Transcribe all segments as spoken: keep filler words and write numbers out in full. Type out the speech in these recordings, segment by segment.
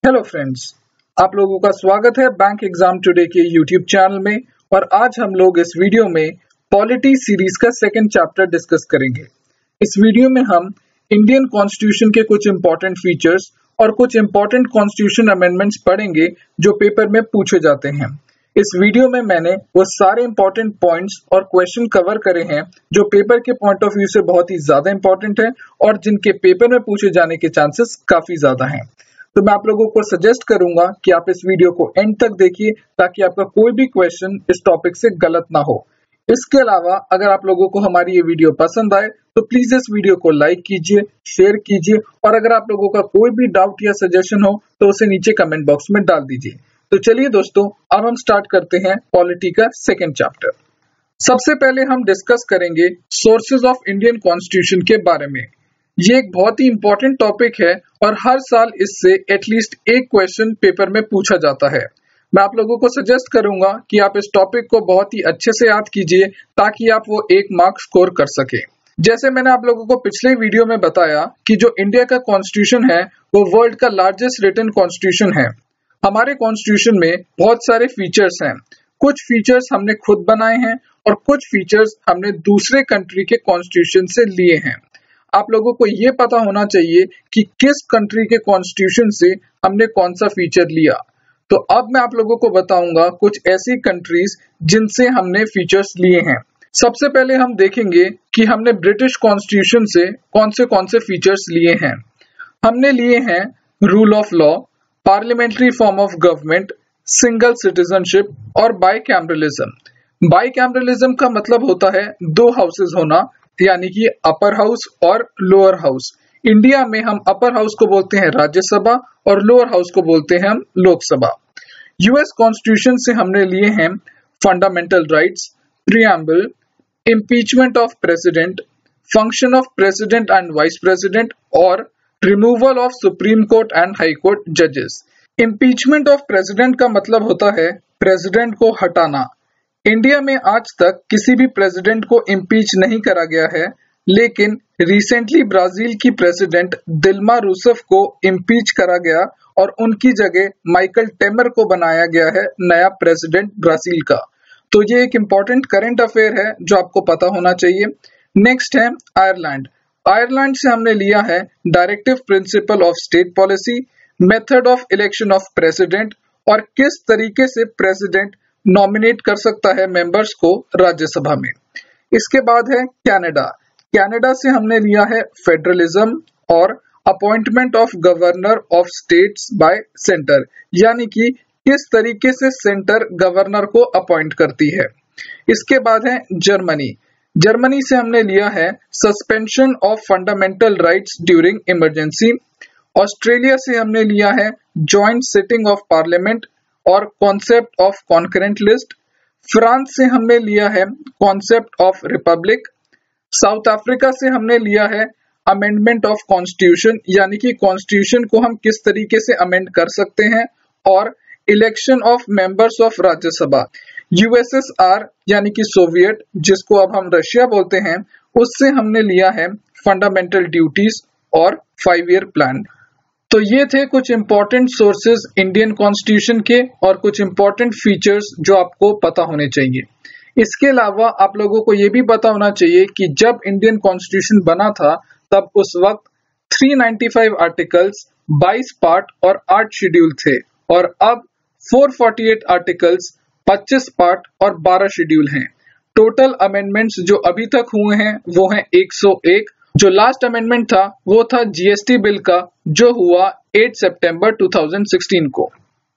Hello friends, आप लोगों का स्वागत है बैंक एग्जाम टुडे के यूट्यूब चैनल में। और आज हम लोग इस वीडियो में पॉलिटी सीरीज का सेकंड चैप्टर डिस्कस करेंगे। इस वीडियो में हम इंडियन कॉन्स्टिट्यूशन के कुछ इंपॉर्टेंट फीचर्स और कुछ इंपॉर्टेंट कॉन्स्टिट्यूशन अमेंडमेंट्स पढ़ेंगे जो पेपर में पूछे जाते हैं। इस वीडियो में मैंने वो सारे इंपॉर्टेंट पॉइंट्स और क्वेश्चन कवर करे हैं जो पेपर के पॉइंट ऑफ व्यू से बहुत ही ज्यादा इंपॉर्टेंट है और जिनके पेपर में पूछे जाने के चांसेस काफी ज्यादा हैं। तो मैं आप लोगों को सजेस्ट करूंगा कि आप इस वीडियो को एंड तक देखिए ताकि आपका कोई भी क्वेश्चन इस टॉपिक से गलत ना हो। इसके अलावा अगर आप लोगों को हमारी ये वीडियो पसंद आए तो प्लीज इस वीडियो को लाइक कीजिए, शेयर कीजिए और अगर आप लोगों का कोई भी डाउट या सजेशन हो तो उसे नीचे कमेंट बॉक्स में डाल दीजिए। तो चलिए दोस्तों, अब हम स्टार्ट करते हैं पॉलिटी का सेकेंड चैप्टर। सबसे पहले हम डिस्कस करेंगे सोर्सेज ऑफ इंडियन कॉन्स्टिट्यूशन के बारे में। ये एक बहुत ही इंपॉर्टेंट टॉपिक है और हर साल इससे एटलीस्ट एक क्वेश्चन पेपर में पूछा जाता है। मैं आप लोगों को सजेस्ट करूंगा कि आप इस टॉपिक को बहुत ही अच्छे से याद कीजिए ताकि आप वो एक मार्क स्कोर कर सके। जैसे मैंने आप लोगों को पिछले वीडियो में बताया कि जो इंडिया का कॉन्स्टिट्यूशन है वो वर्ल्ड का लार्जेस्ट रिटन कॉन्स्टिट्यूशन है। हमारे कॉन्स्टिट्यूशन में बहुत सारे फीचर्स हैं। कुछ फीचर्स हमने खुद बनाए हैं और कुछ फीचर्स हमने दूसरे कंट्री के कॉन्स्टिट्यूशन से लिए हैं। आप लोगों को ये पता होना चाहिए कि किस कंट्री के कॉन्स्टिट्यूशन से हमने कौन सा फीचर लिया। तो अब मैं आप लोगों को बताऊंगा कुछ ऐसी कंट्रीज जिनसे हमने फीचर्स लिए हैं। सबसे पहले हम देखेंगे कि हमने ब्रिटिश कॉन्स्टिट्यूशन से कौन से कौन से फीचर्स लिए हैं। हमने लिए हैं rule of law, parliamentary form of government, single citizenship और बाइकैमरलिज्म। बाइकैमरलिज्म का मतलब होता है दो हाउसेज होना, यानी कि अपर हाउस और लोअर हाउस। इंडिया में हम अपर हाउस को बोलते हैं राज्यसभा और लोअर हाउस को बोलते हैं हम लोकसभा। यूएस कॉन्स्टिट्यूशन से हमने लिए हैं fundamental rights, preamble, impeachment of president, function of president and vice president और removal of supreme court and high court जजेस। इम्पीचमेंट ऑफ प्रेसिडेंट का मतलब होता है प्रेसिडेंट को हटाना। इंडिया में आज तक किसी भी प्रेसिडेंट को इम्पीच नहीं करा गया है, लेकिन रिसेंटली ब्राजील की प्रेसिडेंट दिल्मा रूसेफ को इम्पीच करा गया और उनकी जगह माइकल टेमर को बनाया गया है नया प्रेसिडेंट ब्राजील का। तो ये एक इम्पॉर्टेंट करंट अफेयर है जो आपको पता होना चाहिए। नेक्स्ट है आयरलैंड। आयरलैंड से हमने लिया है directive principle of state policy, method of election of president और किस तरीके से प्रेसिडेंट नॉमिनेट कर सकता है मेंबर्स को राज्यसभा में। इसके बाद है कनाडा। कनाडा से हमने लिया है फेडरलिज्म और appointment of governor of states by centre, यानी कि किस तरीके से सेंटर गवर्नर को अपॉइंट करती है। इसके बाद है जर्मनी। जर्मनी से हमने लिया है suspension of fundamental rights during emergency. Australia से हमने लिया है जॉइंट सिटिंग ऑफ पार्लियामेंट और concept of concurrent list. France से हमने लिया है concept of republic. South Africa से हमने लिया है अमेंडमेंट ऑफ कॉन्स्टिट्यूशन, यानी कि कॉन्स्टिट्यूशन को हम किस तरीके से अमेंड कर सकते हैं, और election of members of Rajya Sabha. USSR यानी कि सोवियत, जिसको अब हम रशिया बोलते हैं, उससे हमने लिया है फंडामेंटल ड्यूटीज और फाइव ईयर प्लान। तो ये थे कुछ इंपॉर्टेंट सोर्सेज इंडियन कॉन्स्टिट्यूशन के और कुछ इंपॉर्टेंट फीचर्स जो आपको पता होने चाहिए। इसके अलावा आप लोगों को ये भी पता होना चाहिए कि जब इंडियन कॉन्स्टिट्यूशन बना था तब उस वक्त तीन सौ पचानवे आर्टिकल्स, बाईस पार्ट और आठ शेड्यूल थे और अब चार सौ अड़तालीस आर्टिकल्स, पच्चीस पार्ट और बारह शेड्यूल हैं। टोटल अमेंडमेंट्स जो अभी तक हुए हैं वो हैं एक सौ एक। जो लास्ट अमेंडमेंट था वो था जीएसटी बिल का, जो हुआ आठ सितंबर दो हज़ार सोलह को।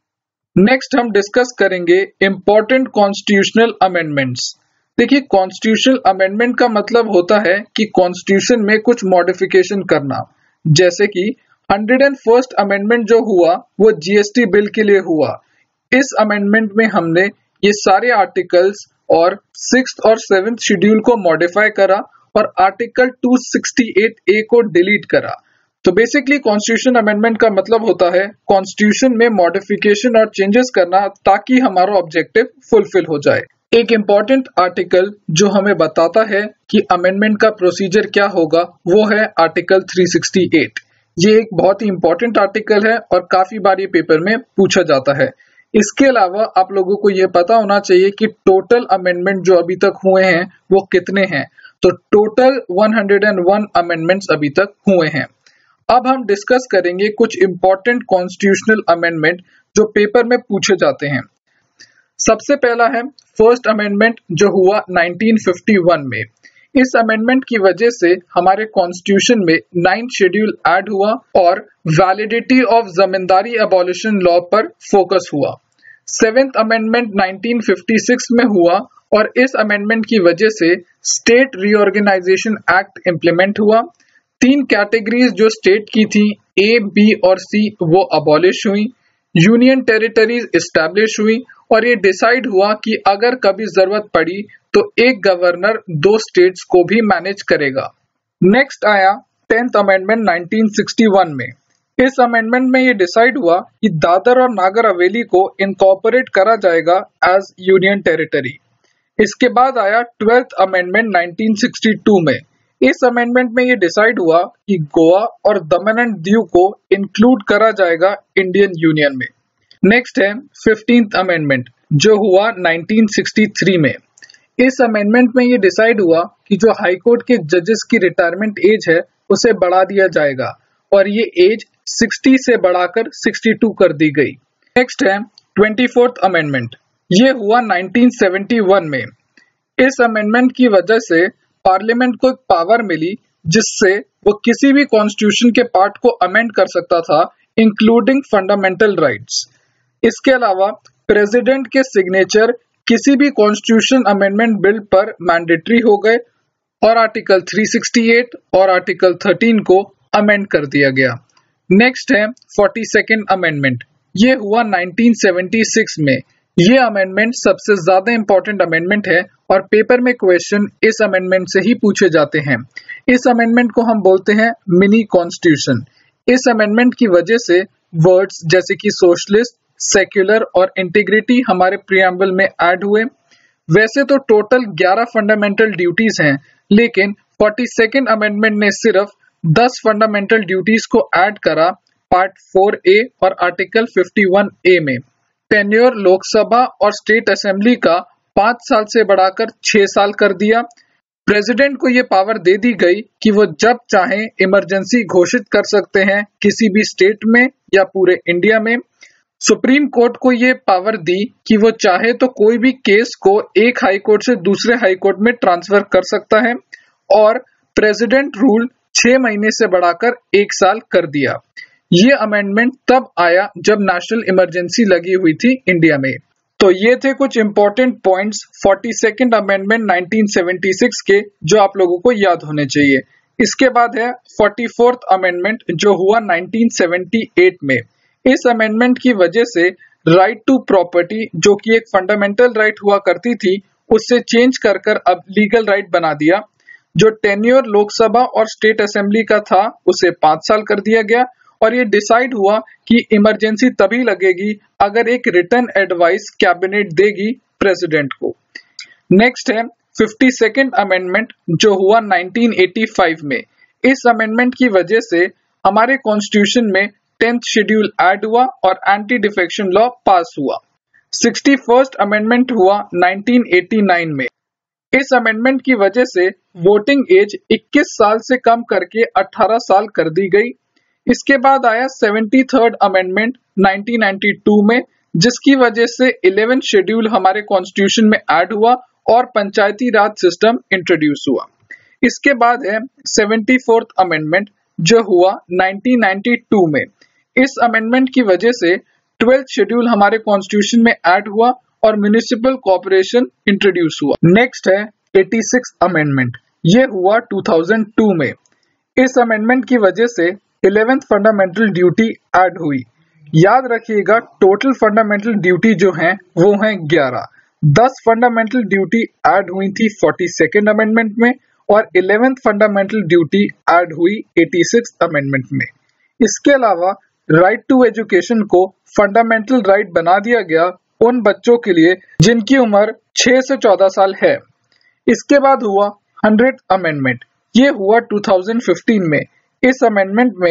नेक्स्ट हम डिस्कस करेंगे इंपॉर्टेंट कॉन्स्टिट्यूशनल अमेंडमेंट्स। देखिए, कॉन्स्टिट्यूशनल अमेंडमेंट का मतलब होता है कि कॉन्स्टिट्यूशन में कुछ मॉडिफिकेशन करना। जैसे कि हंड्रेड एंड फर्स्ट अमेंडमेंट जो हुआ वो जीएसटी बिल के लिए हुआ। इस अमेंडमेंट में हमने ये सारे आर्टिकल्स और सिक्स्थ और सेवेंथ शेड्यूल को मॉडिफाई करा और आर्टिकल दो सौ अड़सठ ए को डिलीट करा। तो बेसिकली कॉन्स्टिट्यूशन अमेंडमेंट का मतलब होता है कॉन्स्टिट्यूशन में मॉडिफिकेशन और चेंजेस करना ताकि हमारा ऑब्जेक्टिव फुलफिल हो जाए। एक इम्पॉर्टेंट आर्टिकल जो हमें बताता है कि अमेंडमेंट का प्रोसीजर क्या होगा वो है आर्टिकल तीन सौ अड़सठ। ये एक बहुत ही इंपॉर्टेंट आर्टिकल है और काफी बार ये पेपर में पूछा जाता है। इसके अलावा आप लोगों को ये पता होना चाहिए कि टोटल अमेंडमेंट जो अभी तक हुए हैं वो कितने हैं। तो टोटल एक सौ एक अमेंडमेंट्स अभी तक हुए हैं। अब हम डिस्कस करेंगे कुछ इंपॉर्टेंट कॉन्स्टिट्यूशनल अमेंडमेंट जो पेपर में पूछे जाते हैं। सबसे पहला है फर्स्ट अमेंडमेंट जो हुआ नाइनटीन फिफ्टी वन में। इस अमेंडमेंट की वजह से हमारे कॉन्स्टिट्यूशन में नाइन्थ शेड्यूल ऐड हुआ और validity of zamindari abolition law पर फोकस हुआ। Seventh amendment nineteen fifty six में हुआ और इस अमेंडमेंट की वजह से स्टेट रीऑर्गेनाइजेशन एक्ट इम्प्लीमेंट हुआ। तीन कैटेगरीज जो स्टेट की थी ए, बी और सी वो अबॉलिश हुई। यूनियन टेरिटरीज इस्टेब्लिश हुई और ये डिसाइड हुआ कि अगर कभी जरूरत पड़ी तो एक गवर्नर दो स्टेट्स को भी मैनेज करेगा। नेक्स्ट आया tenth amendment nineteen sixty one में। इस अमेंडमेंट में ये डिसाइड हुआ कि दादर और नागर हवेली को इनकॉर्पोरेट करा जाएगा एज यूनियन टेरिटरी। इसके बाद आया twelfth amendment nineteen sixty two में। इस अमेंडमेंट में ये डिसाइड हुआ कि गोवा और दमन एंड दीव को इंक्लूड करा जाएगा इंडियन यूनियन में। नेक्स्ट है फिफ्टींथ अमेंडमेंट जो हुआ नाइनटीन सिक्सटी थ्री में। इस अमेंडमेंट में ये डिसाइड हुआ कि जो हाई कोर्ट के जजेस की रिटायरमेंट एज है उसे बढ़ा दिया जाएगा और ये एज साठ से बढ़ाकर बासठ कर दी गई। नेक्स्ट है ट्वेंटी फोर्थ अमेंडमेंट। ये हुआ नाइनटीन सेवेंटी वन में। इस अमेंडमेंट की वजह से पार्लियामेंट को एक पावर मिली जिससे वो किसी भी कॉन्स्टिट्यूशन के पार्ट को अमेंड कर सकता था, इंक्लूडिंग फंडामेंटल राइट्स। इसके अलावा प्रेसिडेंट के सिग्नेचर किसी भी कॉन्स्टिट्यूशन अमेंडमेंट बिल पर मैंडेटरी हो गए और आर्टिकल थ्री सिक्सटी एट और आर्टिकल थर्टीन को अमेंड कर दिया गया। नेक्स्ट है फोर्टी सेकेंड अमेंडमेंट। ये हुआ नाइनटीन सेवेंटी सिक्स में। ये अमेंडमेंट सबसे ज्यादा इंपॉर्टेंट अमेंडमेंट है और पेपर में क्वेश्चन इस अमेंडमेंट से ही पूछे जाते हैं। इस अमेंडमेंट को हम बोलते हैं मिनी कॉन्स्टिट्यूशन। इस अमेंडमेंट की वजह से वर्ड्स जैसे कि सोशलिस्ट, सेक्युलर और इंटीग्रिटी हमारे प्रियम्बल में ऐड हुए। वैसे तो टोटल ग्यारह फंडामेंटल ड्यूटीज हैं, लेकिन फोर्टी सेकेंड अमेंडमेंट ने सिर्फ दस फंडामेंटल ड्यूटीज को ऐड करा पार्ट फोर ए और आर्टिकल फिफ्टी वन ए में। टेन्योर लोकसभा और स्टेट असेंबली का पांच साल से बढ़ाकर छह साल कर दिया। प्रेसिडेंट को ये पावर दे दी गई कि वो जब चाहें इमरजेंसी घोषित कर सकते हैं किसी भी स्टेट में या पूरे इंडिया में। सुप्रीम कोर्ट को ये पावर दी कि वो चाहे तो कोई भी केस को एक हाई कोर्ट से दूसरे हाई कोर्ट में ट्रांसफर कर सकता है और प्रेसिडेंट रूल छह महीने से बढ़ाकर एक साल कर दिया। ये अमेंडमेंट तब आया जब नेशनल इमरजेंसी लगी हुई थी इंडिया में। तो ये थे कुछ important points forty second amendment nineteen seventy six के जो आप लोगों को याद होने चाहिए। इसके बाद है फोर्टी फोर्थ अमेंडमेंट जो हुआ नाइनटीन सेवेंटी एट में। इस अमेंडमेंट की वजह से राइट टू प्रॉपर्टी जो कि एक फंडामेंटल राइट हुआ करती थी उससे चेंज कर कर अब लीगल राइट बना दिया। जो टेन्योर लोकसभा और स्टेट असेंबली का था उसे पांच साल कर दिया गया और ये डिसाइड हुआ कि इमरजेंसी तभी लगेगी अगर एक रिटन एडवाइस कैबिनेट देगी प्रेसिडेंट को। नेक्स्ट है फिफ्टी सेकेंड अमेंडमेंट जो हुआ नाइनटीन एटी फाइव में। इस अमेंडमेंट की वजह से हमारे कॉन्स्टिट्यूशन में टेंथ शेड्यूल ऐड हुआ और एंटी डिफेक्शन लॉ पास हुआ। सिक्सटी फर्स्ट अमेंडमेंट हुआ नाइनटीन एटी नाइन में। इस अमेंडमेंट की वजह से वोटिंग एज इक्कीस साल से कम करके अठारह साल कर दी गई। इसके बाद आया seventy third amendment nineteen ninety two में, जिसकी वजह से इलेवेंथ शेड्यूल हमारे कॉन्स्टिट्यूशन में ऐड हुआ और पंचायती राज सिस्टम इंट्रोड्यूस हुआ। इसके बाद है सेवेंटी फोर्थ अमेंडमेंट जो हुआ नाइनटीन नाइंटी टू में। इस अमेंडमेंट की वजह से ट्वेल्थ शेड्यूल हमारे कॉन्स्टिट्यूशन में ऐड हुआ और म्युनिसिपल कॉर्पोरेशन इंट्रोड्यूस हुआ। नेक्स्ट है एटी सिक्स्थ अमेंडमेंट। ये हुआ टू थाउजेंड टू में। इस अमेंडमेंट की वजह से इलेवेंथ फंडामेंटल ड्यूटी ऐड हुई। याद रखिएगा टोटल फंडामेंटल ड्यूटी जो हैं वो हैं ग्यारह। दस फंडामेंटल ड्यूटी ऐड हुई थी फोर्टी सेकेंड अमेंडमेंट में और इलेवेंथ फंडामेंटल ड्यूटी ऐड हुई एटी सिक्स्थ अमेंडमेंट में। इसके अलावा राइट टू एजुकेशन को फंडामेंटल राइट बना दिया गया उन बच्चों के लिए जिनकी उम्र छह से चौदह साल है। इसके बाद हुआ हंड्रेड अमेंडमेंट। ये हुआ टू थाउजेंड फिफ्टीन में। इस अमेंडमेंट में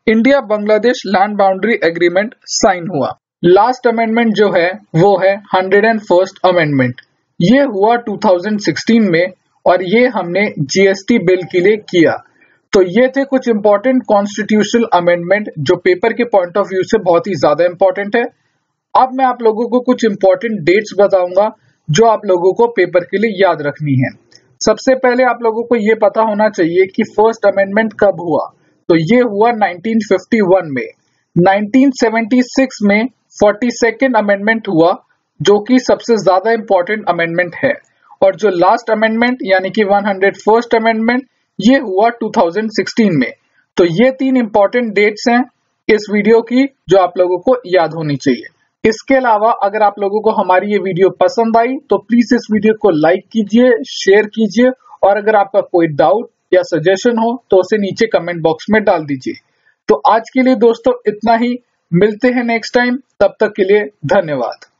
India Bangladesh land boundary agreement sign हुआ। लास्ट अमेंडमेंट जो है वो है हंड्रेड एंड फर्स्ट अमेंडमेंट। ये हुआ टू थाउजेंड सिक्सटीन में और ये हमने जीएसटी बिल के लिए किया। तो ये थे कुछ इंपॉर्टेंट कॉन्स्टिट्यूशनल अमेंडमेंट जो पेपर के पॉइंट ऑफ व्यू से बहुत ही ज्यादा इंपॉर्टेंट है। अब मैं आप लोगों को कुछ इंपॉर्टेंट डेट्स बताऊंगा जो आप लोगों को पेपर के लिए याद रखनी है। सबसे पहले आप लोगों को ये पता होना चाहिए कि फर्स्ट अमेंडमेंट कब हुआ। तो ये हुआ नाइनटीन फिफ्टी वन में। नाइनटीन सेवेंटी सिक्स में फोर्टी सेकेंड अमेंडमेंट हुआ जो कि सबसे ज्यादा इंपॉर्टेंट अमेंडमेंट है। और जो लास्ट अमेंडमेंट यानी कि वन हंड्रेड फर्स्ट अमेंडमेंट ये हुआ टू थाउजेंड सिक्सटीन में। तो ये तीन इंपॉर्टेंट डेट्स हैं इस वीडियो की जो आप लोगों को याद होनी चाहिए। इसके अलावा अगर आप लोगों को हमारी ये वीडियो पसंद आई तो प्लीज इस वीडियो को लाइक कीजिए, शेयर कीजिए और अगर आपका कोई डाउट या सजेशन हो तो उसे नीचे कमेंट बॉक्स में डाल दीजिए। तो आज के लिए दोस्तों इतना ही, मिलते हैं नेक्स्ट टाइम, तब तक के लिए धन्यवाद।